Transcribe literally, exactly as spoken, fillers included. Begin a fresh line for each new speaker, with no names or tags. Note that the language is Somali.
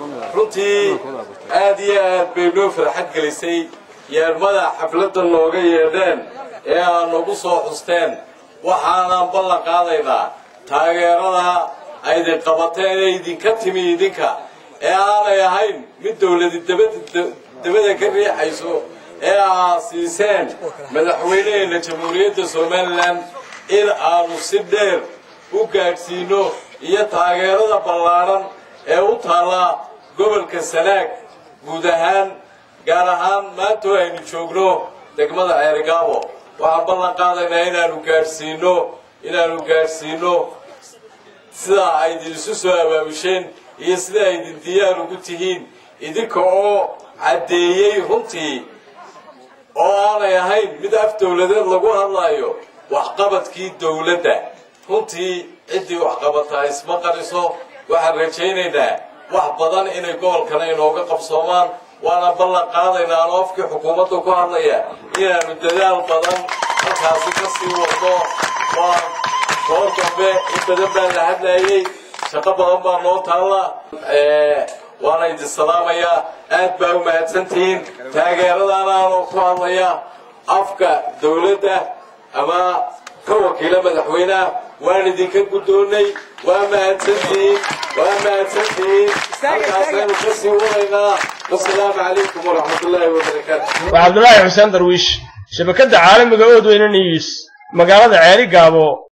runtii aad iyo aad bay noo farxad gelisay yeermada xafladda nooga yeedheen ee aan nagu soo xusteen waxaanaan ballan qaadaynaa taageerada aydin qabateen ee idinka timi idinka ee aanay ahayn mid dawladi dabada ka riixayso ee aa siiseen madaxweynaheena jamhuuriyadda somalilan in aanu si dheer u gaadhsiino iyo taageerada ballaaran ee u taalla gobolka Sanaag guud ahaan gaar ahaan maanta aynu joogno degmada Ceerigaabo waxaan ballan qaadaynaa inaanu gaadhsiino inaanu gaadhsiino sida ay isu soo abaabisheen iyo sida ay diyaar ugu tihiin idinka oo cadeeyay runtii oo aanay ahayn mid af dawladeed lagu hadlayo waxqabadkii dawladda runtii cidii waxqabataa isma qariso waxaan rajaynaynaa wax badan inay gobolkana inooga qabsoomaan waana ballan qaadaynaa aan afkii xukuumadda ku hadlaya inaanu dadaal badan halkaasi ka sii wadno waa goor dambe in badan baan la hadlayay shaqo badan baa noo taalla waana idin salaamayaa aad baa u mahadsantihiin taageeradaan aanoo ku hadlaya afka dawladda ama ka wakiila madaxweynaha waan idinka guddoonnay waa mahadsantihiin waa mahadsantihiin halkaasaynu ka sii wadaynaa wasalaamu calaykum waraxmatullaahi wabarakaatu
waa cabdullaahi xuseen darwiish shabakadda caalamiga oodweyne news magaalada Ceerigaabo.